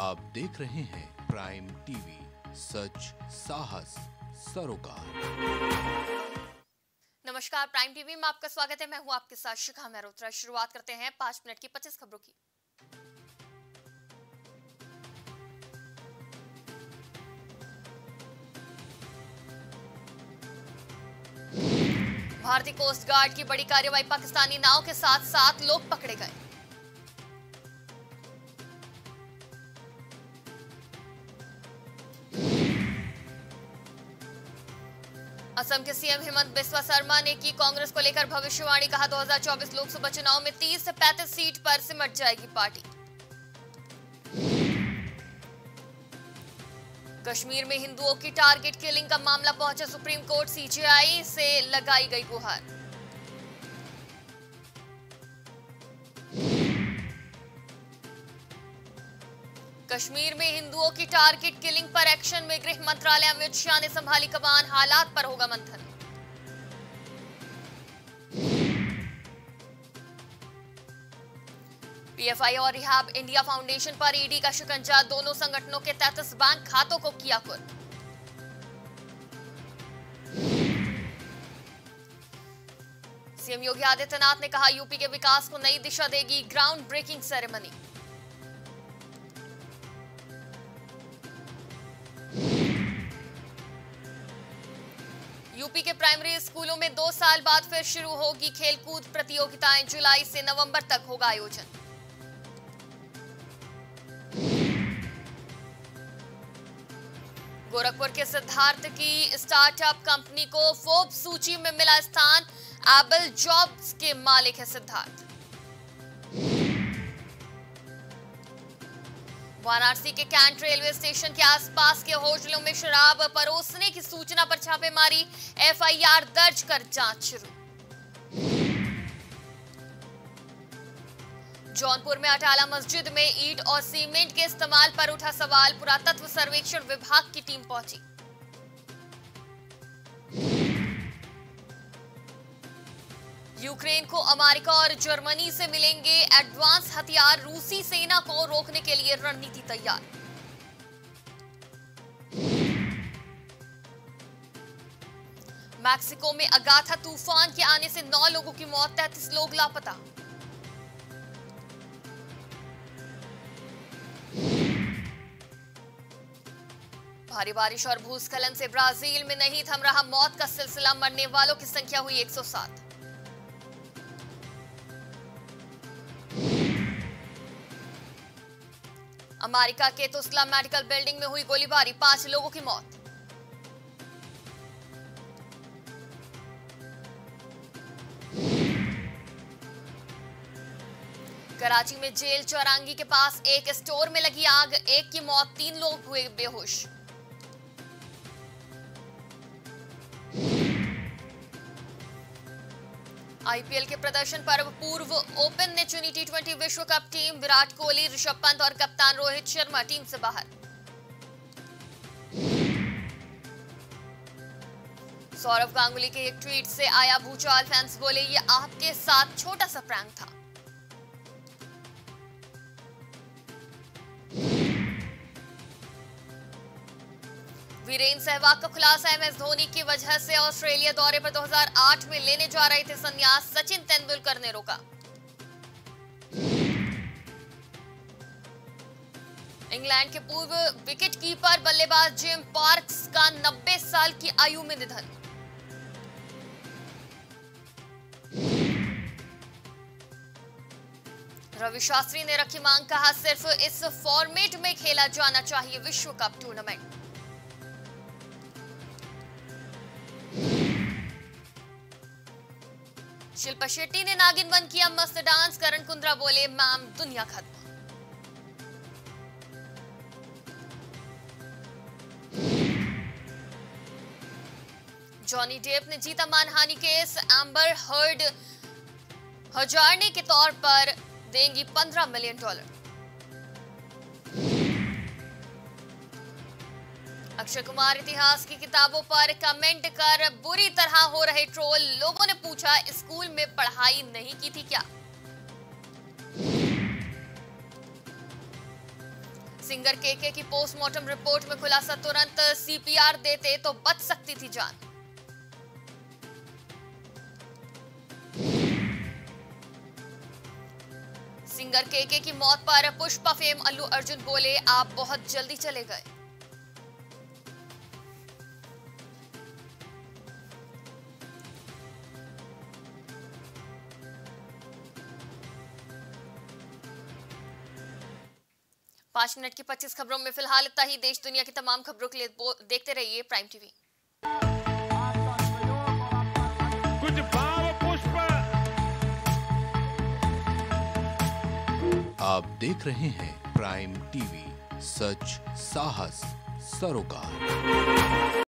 आप देख रहे हैं प्राइम टीवी, सच साहस सरोकार। नमस्कार, प्राइम टीवी में आपका स्वागत है। मैं हूं आपके साथ शिखा मेहरोत्रा। शुरुआत करते हैं 5 मिनट की 25 खबरों की। भारतीय कोस्ट गार्ड की बड़ी कार्रवाई, पाकिस्तानी नाव के साथ 7 लोग पकड़े गए। असम के सीएम हेमंत बिस्वा शर्मा ने की कांग्रेस को लेकर भविष्यवाणी, कहा 2024 लोकसभा चुनाव में 30 से 35 सीट पर सिमट जाएगी पार्टी। कश्मीर में हिंदुओं की टारगेट किलिंग का मामला पहुंचा सुप्रीम कोर्ट, सीजेआई से लगाई गई गुहार। कश्मीर में हिंदुओं की टारगेट किलिंग पर एक्शन में गृह मंत्रालय, अमित शाह ने संभाली कमान, हालात पर होगा मंथन। पीएफआई और रिहाब इंडिया फाउंडेशन पर ईडी का शिकंजा, दोनों संगठनों के 33 बैंक खातों को किया कुर्क। सीएम योगी आदित्यनाथ ने कहा यूपी के विकास को नई दिशा देगी ग्राउंड ब्रेकिंग सेरेमनी। यूपी के प्राइमरी स्कूलों में 2 साल बाद फिर शुरू होगी खेलकूद प्रतियोगिताएं, जुलाई से नवंबर तक होगा आयोजन। गोरखपुर के सिद्धार्थ की स्टार्टअप कंपनी को फोर्ब्स सूची में मिला स्थान, एबल जॉब्स के मालिक है सिद्धार्थ। वाराणसी के कैंट रेलवे स्टेशन के आसपास के होटलों में शराब परोसने की सूचना पर छापेमारी, एफआईआर दर्ज कर जांच शुरू। जौनपुर में अटाला मस्जिद में ईंट और सीमेंट के इस्तेमाल पर उठा सवाल, पुरातत्व सर्वेक्षण विभाग की टीम पहुंची। यूक्रेन को अमेरिका और जर्मनी से मिलेंगे एडवांस हथियार, रूसी सेना को रोकने के लिए रणनीति तैयार। मैक्सिको में अगाथा तूफान के आने से 9 लोगों की मौत, 33 लोग लापता। भारी बारिश और भूस्खलन से ब्राजील में नहीं थम रहा मौत का सिलसिला, मरने वालों की संख्या हुई 107। अमेरिका के तुस्ला मेडिकल बिल्डिंग में हुई गोलीबारी, 5 लोगों की मौत। कराची में जेल चौरंगी के पास एक स्टोर में लगी आग, 1 की मौत, 3 लोग हुए बेहोश। आईपीएल के प्रदर्शन पर पूर्व ओपन ने चुनी टी20 विश्व कप टीम, विराट कोहली, ऋषभ पंत और कप्तान रोहित शर्मा टीम से बाहर। सौरव गांगुली के एक ट्वीट से आया भूचाल, फैंस बोले ये आपके साथ छोटा सा प्रैंक था। वीरेंद्र सहवाग का खुलासा, एमएस धोनी की वजह से ऑस्ट्रेलिया दौरे पर 2008 में लेने जा रहे थे संन्यास, सचिन तेंदुलकर ने रोका। इंग्लैंड के पूर्व विकेटकीपर बल्लेबाज जिम पार्क्स का 90 साल की आयु में निधन। रवि शास्त्री ने रखी मांग, कहा सिर्फ इस फॉर्मेट में खेला जाना चाहिए विश्व कप टूर्नामेंट। शिल्पा शेट्टी ने नागिन बन किया मस्त डांस, करण कुंद्रा बोले मैम दुनिया खत्म। जॉनी डेप ने जीता मानहानि केस, एम्बर हर्ड हजारने के तौर पर देंगी $15 मिलियन। अक्षय कुमार इतिहास की किताबों पर कमेंट कर बुरी तरह हो रहे ट्रोल, लोगों ने पूछा स्कूल में पढ़ाई नहीं की थी क्या। सिंगर केके की पोस्टमार्टम रिपोर्ट में खुलासा, तुरंत सीपीआर देते तो बच सकती थी जान। सिंगर केके की मौत पर पुष्पा फेम अल्लू अर्जुन बोले, आप बहुत जल्दी चले गए। पांच मिनट की 25 खबरों में फिलहाल इतना ही। देश दुनिया की तमाम खबरों के लिए देखते रहिए प्राइम टीवी। कुछ भाव पुष्प। आप देख रहे हैं प्राइम टीवी, सच साहस सरोकार।